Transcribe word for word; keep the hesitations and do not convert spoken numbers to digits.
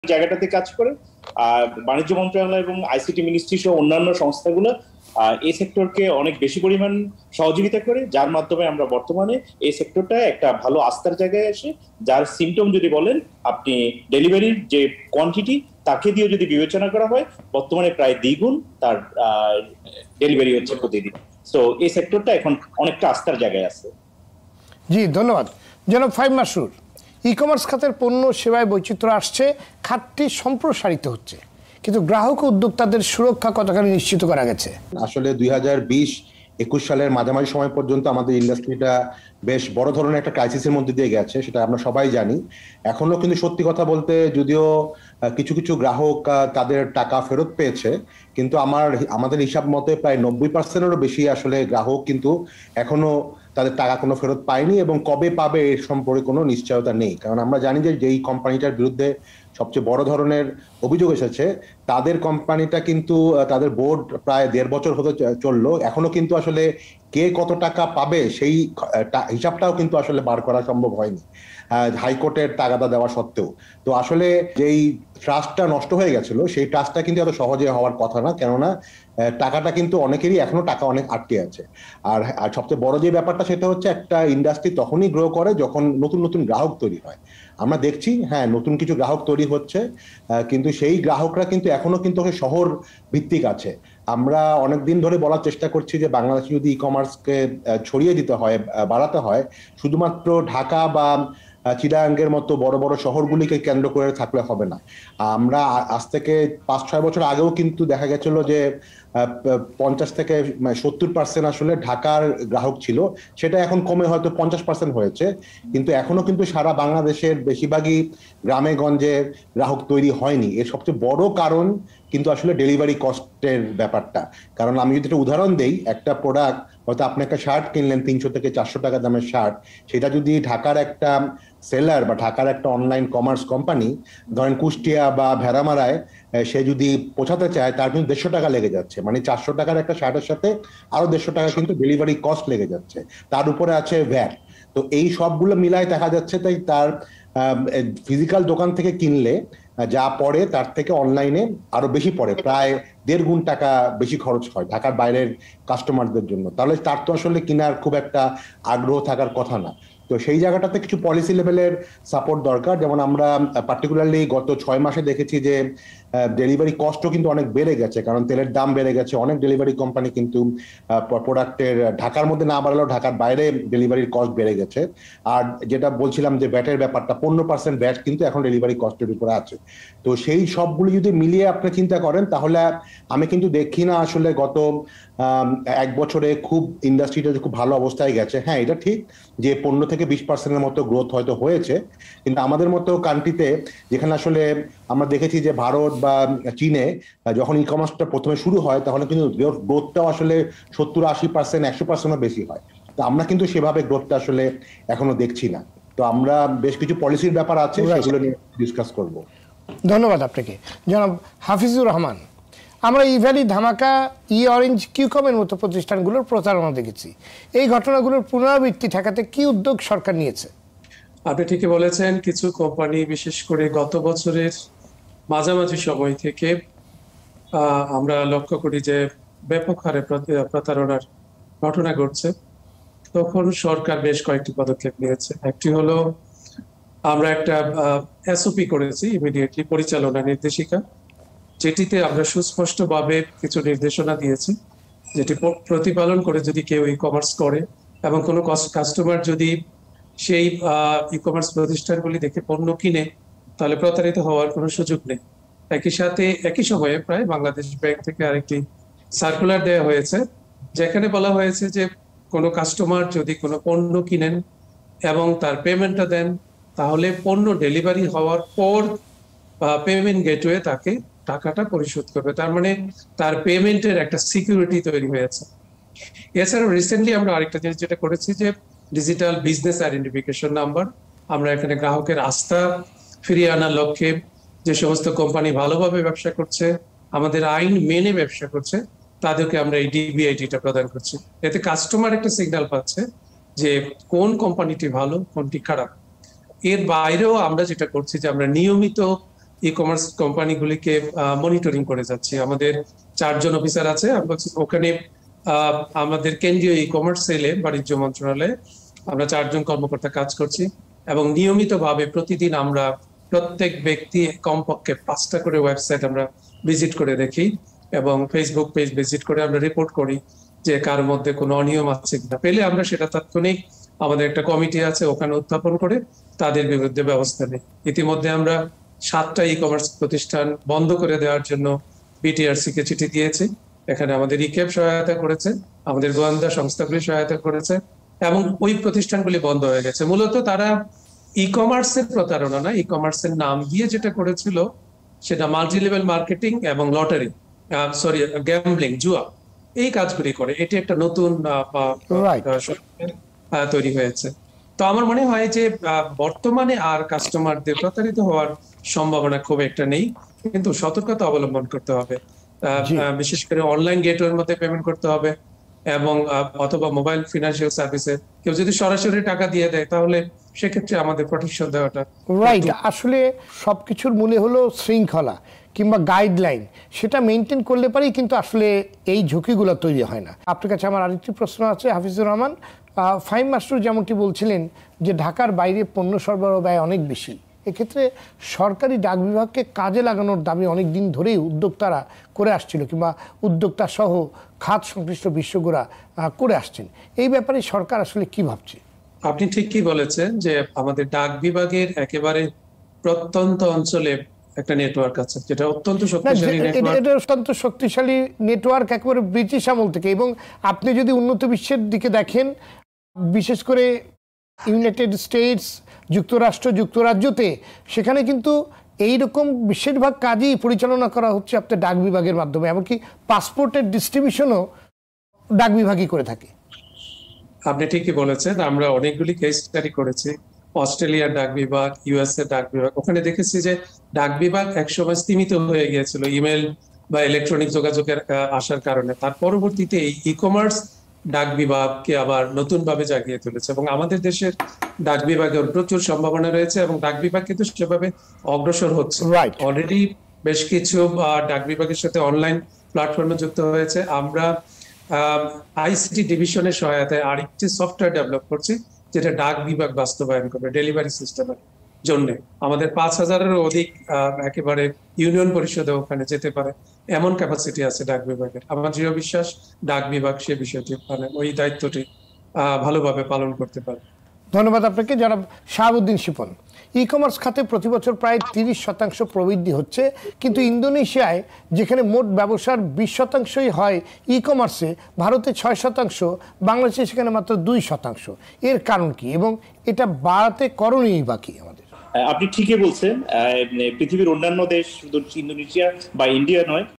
জায়গাটাতে কাজ করে। আর বাণিজ্য মন্ত্রণালয় এবং আইসিটি মিনিস্ট্রি সহ অন্যান্য সংস্থাগুলো এই সেক্টরকে অনেক বেশি পরিমাণ সহযোগিতা করে, যার মাধ্যমে আমরা বর্তমানে এই সেক্টরটা একটা ভালো আস্থার জায়গায় আসে। যার সিমটম যদি বলেন আপনি, ডেলিভারির যে কোয়ান্টিটি তাকে দিয়ে যদি বিবেচনা করা হয়, বর্তমানে প্রায় দ্বিগুণ তার ডেলিভারি হচ্ছে প্রতিদিন। তো এই সেক্টরটা এখন অনেকটা আস্থার জায়গায় আছে। জি ধন্যবাদ জনাব ফাহিম মাসরুর। ই কমার্স খাতের পণ্য সেবায় বৈচিত্র্য আসছে, খাতটি সম্প্রসারিত হচ্ছে, কিন্তু গ্রাহক ও উদ্যোক্তাদের সুরক্ষা কতখানি নিশ্চিত করা গেছে? আসলে দুই হাজার বিশ একুশ সালের মাঝামাঝি সময় পর্যন্ত আমাদের ইন্ডাস্ট্রিটা বেশ বড় ধরনের একটা ক্রাইসিসের মধ্যে দিয়ে গেছে, সেটা আমরা সবাই জানি। এখনো কিন্তু সত্যি কথা বলতে যদিও কিছু কিছু গ্রাহক তাদের টাকা ফেরত পেয়েছে, কিন্তু আমার আমাদের হিসাব মতে প্রায় নব্বই পার্সেন্টেরও বেশি আসলে গ্রাহক কিন্তু এখনো তাদের টাকা কোনো ফেরত পায়নি, এবং কবে পাবে এর সম্পর্কে কোনো নিশ্চয়তা নেই। কারণ আমরা জানি যে যেই কোম্পানিটার বিরুদ্ধে সবচেয়ে বড় ধরনের অভিযোগ এসেছে, তাদের কোম্পানিটা কিন্তু তাদের বোর্ড প্রায় দেড় বছর হতে চললো, এখনো কিন্তু আসলে কে কত টাকা পাবে সেই হিসাবটাও কিন্তু আসলে বার করা সম্ভব হয়নি হাইকোর্টের তাগাদা দেওয়া সত্ত্বেও। তো আসলে যেই ট্রাস্টটা নষ্ট হয়ে গেছিল, সেই ট্রাস্টটা কিন্তু এত সহজে হওয়ার কথা না, কেননা টাকাটা কিন্তু অনেকেরই এখনো টাকা অনেক আটকে আছে। আর সবচেয়ে বড় যে ব্যাপারটা সেটা হচ্ছে একটা ইন্ডাস্ট্রি তখনই গ্রো করে যখন নতুন নতুন গ্রাহক তৈরি হয়। আমরা দেখছি হ্যাঁ নতুন কিছু গ্রাহক তৈরি হচ্ছে, কিন্তু সেই গ্রাহকরা কিন্তু এখনো কিন্তু শহর ভিত্তিক আছে। আমরা অনেকদিন ধরে বলার চেষ্টা করছি যে বাংলাদেশে যদি ই কমার্সকে ছড়িয়ে দিতে হয়, বাড়াতে হয়, শুধুমাত্র ঢাকা বা চিটাগাংয়ের মতো বড় বড় শহরগুলিকে কেন্দ্র করে থাকলে হবে না। আমরা আজ থেকে পাঁচ ছয় বছর আগেও কিন্তু দেখা গেছিল যে পঞ্চাশ থেকে সত্তর পার্সেন্ট আসলে ঢাকার গ্রাহক ছিল, সেটা এখন কমে হয়তো পঞ্চাশ পার্সেন্ট হয়েছে, কিন্তু এখনো কিন্তু সারা বাংলাদেশের বেশিরভাগই গ্রামে গঞ্জে গ্রাহক তৈরি হয়নি। এর সবচেয়ে বড় কারণ কিন্তু আসলে ডেলিভারি কস্টের ব্যাপারটা। কারণ আমি যদি একটা উদাহরণ দেই, একটা প্রোডাক্ট হয়তো আপনি একটা শার্ট কিনলেন তিনশো থেকে চারশো টাকা দামের শার্ট, সেটা যদি ঢাকার একটা সেলার বা ঢাকার একটা অনলাইন কমার্স কোম্পানি ধরেন কুষ্টিয়া বা ভেড়ামারায় সে যদি পৌঁছাতে চায়, তার কিন্তু দেড়শো টাকা লেগে যাচ্ছে। মানে চারশো টাকার একটা শার্টের সাথে আরো দেড়শো টাকা কিন্তু ডেলিভারি কস্ট লেগে যাচ্ছে, তার উপরে আছে ভ্যাট। তো এই সবগুলো মিলাই দেখা যাচ্ছে তাই তার ফিজিক্যাল দোকান থেকে কিনলে যা পড়ে তার থেকে অনলাইনে আরো বেশি পড়ে, প্রায় দেড় গুণ টাকা বেশি খরচ হয় ঢাকার বাইরের কাস্টমারদের জন্য। তাহলে তার তো আসলে কেনার খুব একটা আগ্রহ থাকার কথা না। তো সেই জায়গাটাতে কিছু পলিসি লেভেলের সাপোর্ট দরকার। যেমন আমরা পার্টিকুলারলি গত ছয় মাসে দেখেছি যে ডেলিভারি কস্টও কিন্তু অনেক বেড়ে গেছে, কারণ তেলের দাম বেড়ে গেছে। অনেক ডেলিভারি কোম্পানি কিন্তু প্রোডাক্টের ঢাকার মধ্যে না বাড়ালেও ঢাকার বাইরে ডেলিভারির কস্ট বেড়ে গেছে। আর যেটা বলছিলাম যে ভ্যাটের ব্যাপারটা, পনেরো পার্সেন্ট ভ্যাট কিন্তু এখন ডেলিভারি কস্টের উপরে আছে। তো সেই সবগুলো যদি মিলিয়ে আপনি চিন্তা করেন, তাহলে আমি কিন্তু দেখি না আসলে গত এক বছরে খুব ইন্ডাস্ট্রিটা খুব ভালো অবস্থায় গেছে। হ্যাঁ এটা ঠিক যে পনেরো থেকে বিশ পার্সেন্টের মতো গ্রোথ হয়তো হয়েছে, কিন্তু আমাদের মতো কান্ট্রিতে যেখানে আসলে আমরা দেখেছি যে ভারত বা চীনে যখন ই কমার্সটা প্রথমে শুরু হয়, তখন কিন্তু গ্রোথটাও আসলে সত্তর আশি পার্সেন্ট একশো পার্সেন্টও বেশি হয়। তো আমরা কিন্তু সেভাবে গ্রোথটা আসলে এখনো দেখছি না। তো আমরা বেশ কিছু পলিসির ব্যাপার আছে, সেগুলো নিয়ে ডিসকাস করব। ধন্যবাদ আপনাকে জনাব হাফিজুর রহমান। আমরা ই ভ্যালি, ধামাকা, ই অরেঞ্জ, কিউকমের মতো প্রতিষ্ঠানগুলোর প্রতারণা দেখেছি। এই ঘটনাগুলোর পুনরাবৃত্তি ঠেকাতে কি উদ্যোগ সরকার নিয়েছে? আপনি ঠিকই বলেছেন, কিছু কোম্পানি বিশেষ করে গত বছরের মাঝামাঝি সময় থেকে আমরা লক্ষ্য করি যে ব্যাপক হারে প্রতারণার ঘটনা ঘটছে। তখন সরকার বেশ কয়েকটি পদক্ষেপ নিয়েছে। একটি হলো আমরা একটা এসওপি করেছি, ইমিডিয়েটলি পরিচালনা নির্দেশিকা, যেটিতে আমরা সুস্পষ্টভাবে কিছু নির্দেশনা দিয়েছি, যেটি প্রতিপালন করে যদি কেউ ই কমার্স করে এবং কোনো কাস্টমার যদি সেই ই কমার্স প্রতিষ্ঠানগুলি দেখে পণ্য কিনে, তাহলে প্রতারিত হওয়ার কোনো সুযোগ নেই। একই সাথে একই সময়ে প্রায় বাংলাদেশ ব্যাংক থেকে আরেকটি সার্কুলার দেওয়া হয়েছে, যেখানে বলা হয়েছে যে কোনো কাস্টমার যদি কোনো পণ্য কিনেন এবং তার পেমেন্টটা দেন, তাহলে পণ্য ডেলিভারি হওয়ার পর পেমেন্ট গেটওয়ে তাকে টাকাটা পরিশোধ করবে। তার মানে তার পেমেন্টের একটা সিকিউরিটি তৈরি হয়েছে। এছাড়াও রিসেন্টলি আমরা আরেকটা জিনিস যেটা করেছি যে ডিজিটাল বিজনেস আইডেন্টিফিকেশন নাম্বার, আমরা এখানে গ্রাহকের আস্থা ফিরিয়ে আনার লক্ষ্যে যে সমস্ত কোম্পানি ভালোভাবে ব্যবসা করছে, আমাদের আইন মেনে ব্যবসা করছে, তাদেরকে আমরা এই ডিবিআইডিটা প্রদান করছি। এতে কাস্টমার একটা সিগন্যাল পাচ্ছে যে কোন কোম্পানিটি ভালো, কোনটি খারাপ। এর বাইরেও আমরা যেটা করছি যে আমরা নিয়মিত ই কমার্স কোম্পানিগুলিকে মনিটরিং করে যাচ্ছি। আমাদের চারজন অফিসার আছে, ওখানে আমাদের কেন্দ্রীয় ই কমার্স সেলে বাণিজ্য মন্ত্রণালয়ে আমরা চারজন কর্মকর্তা কাজ করছি এবং নিয়মিতভাবে প্রতিদিন আমরা প্রত্যেক ব্যক্তি কমপক্ষে পাঁচটা করে ওয়েবসাইট আমরা ভিজিট করে দেখি এবং ফেসবুক পেজ ভিজিট করে আমরা রিপোর্ট করি যে কার মধ্যে কোনো অনিয়ম আছে কিনা। পেলে আমরা সেটা তাৎক্ষণিক আমাদের একটা কমিটি আছে, ওখানে উত্থাপন করে তাদের বিরুদ্ধে ব্যবস্থা নেই। ইতিমধ্যে আমরা সাতটা ই কমার্স প্রতিষ্ঠান বন্ধ করে দেওয়ার জন্য বিটিআরসি কে চিঠি দিয়েছি। এখানে আমাদের ইকেপ সহায়তা করেছে, আমাদের গোয়েন্দা সংস্থাগুলি সহায়তা করেছে এবং ওই প্রতিষ্ঠানগুলি বন্ধ হয়ে গেছে। মূলত তারা ই কমার্সের প্রতারণা না, ই কমার্সের নাম দিয়ে যেটা করেছিল সেটা মাল্টি লেভেল মার্কেটিং এবং লটারি, সরি গ্যাম্বলিং, জুয়া, এই কাজগুলি করে। এটি একটা নতুন তৈরি হয়েছে। তো আমার মনে হয় যে বর্তমানে আর কাস্টমারদের প্রতারিত হওয়ার সম্ভাবনা খুব একটা নেই, কিন্তু সতর্কতা অবলম্বন করতে হবে। বিশেষ করে অনলাইন গেটওয়ের মধ্যে পেমেন্ট করতে হবে এবং অথবা মোবাইল ফিনান্সিয়াল সার্ভিসে কেউ যদি সরাসরি টাকা দিয়ে দেয় তাহলে সেক্ষেত্রে আমাদের প্রোটেকশন দেওয়াটা রাইট। আসলে সবকিছুর মূলে হলো শৃঙ্খলা কিংবা গাইডলাইন, সেটা মেনটেন করলে পারেই কিন্তু আসলে এই ঝুঁকিগুলো তৈরি হয় না। আপনার কাছে আমার আরেকটি প্রশ্ন আছে হাফিজুর রহমান। ফাহিম মাসরুর যেমনটি বলছিলেন যে ঢাকার বাইরে পণ্য সরবরাহ ব্যয় অনেক বেশি, এক্ষেত্রে সরকারি ডাক বিভাগকে কাজে লাগানোর দাবি অনেক দিন ধরেই উদ্যোক্তারা করে আসছিল কিংবা উদ্যোক্তা সহ খাত সংশ্লিষ্ট বিশ্বগুরা করে আসছেন। এই ব্যাপারে সরকার আসলে কি ভাবছে? আপনি ঠিকই বলেছেন যে আমাদের ডাক বিভাগের একেবারে প্রত্যন্ত অঞ্চলে একটা নেটওয়ার্ক আছে যেটা অত্যন্ত শক্তিশালী নেটওয়ার্ক। এটা অত্যন্ত শক্তিশালী নেটওয়ার্ক একেবারে ব্রিটিশ আমল থেকে, এবং আপনি যদি উন্নত বিশ্বের দিকে দেখেন, বিশেষ করে ইউনাইটেড স্টেটস, যুক্তরাষ্ট্র, যুক্তরাজ্যতে, সেখানে কিন্তু এইরকম বেশিরভাগ কাজই পরিচালনা করা হচ্ছে আপনার ডাক বিভাগের মাধ্যমে, এমনকি পাসপোর্টের ডিস্ট্রিবিউশনও ডাক বিভাগই করে থাকে। আপনি ঠিকই বলেছেন, আমরা অনেকগুলি কেস স্টাডি করেছি। অস্ট্রেলিয়ার ডাক বিভাগ, ইউএস এর ডাক বিভাগ, ওখানে দেখেছি যে ডাক বিভাগ একসময় স্তীমিত হয়ে গিয়েছিল ইমেল বা ইলেকট্রনিক যোগাযোগের আসার কারণে। তার পরবর্তীতে এই ই কমার্স ডাক বিভাগকে আবার নতুন ভাবে জাগিয়ে তুলেছে এবং আমাদের দেশের ডাক বিভাগের প্রচুর সম্ভাবনা রয়েছে এবং ডাক বিভাগ কিন্তু সেভাবে অগ্রসর হচ্ছে। অলরেডি বেশ কিছু ডাক বিভাগের সাথে অনলাইন প্ল্যাটফর্মে যুক্ত হয়েছে। আমরা আইসিটি ডিভিশনের সহায়তায় আরেকটি সফটওয়্যার ডেভেলপ করছি যেটা ডাক বিভাগ বাস্তবায়ন করবে ডেলিভারি সিস্টেমের জন্য। আমাদের পাঁচ হাজারেরও অধিক একেবারে ইউনিয়ন পরিষদে ওখানে যেতে পারে এমন ক্যাপাসিটি আছে ডাক বিভাগের। আমার দৃঢ় বিশ্বাস ডাক বিভাগ সে বিষয়টি মানে ওই দায়িত্বটি ভালোভাবে পালন করতে পারে। ধন্যবাদ আপনাকে জনাব শাহাবুদ্দিন শিপন। ই কমার্স খাতে প্রতি বছর প্রায় তিরিশ শতাংশ প্রবৃদ্ধি হচ্ছে, কিন্তু ইন্দোনেশিয়ায় যেখানে মোট ব্যবসার বিশ শতাংশই হয় ই কমার্সে, ভারতে ছয় শতাংশ, বাংলাদেশে সেখানে মাত্র দুই শতাংশ। এর কারণ কি এবং এটা বাড়াতে করণীয় বাকি আমাদের? আপনি ঠিকই বলছেন, পৃথিবীর অন্যান্য দেশ, শুধু ইন্দোনেশিয়া বা ইন্ডিয়া নয়,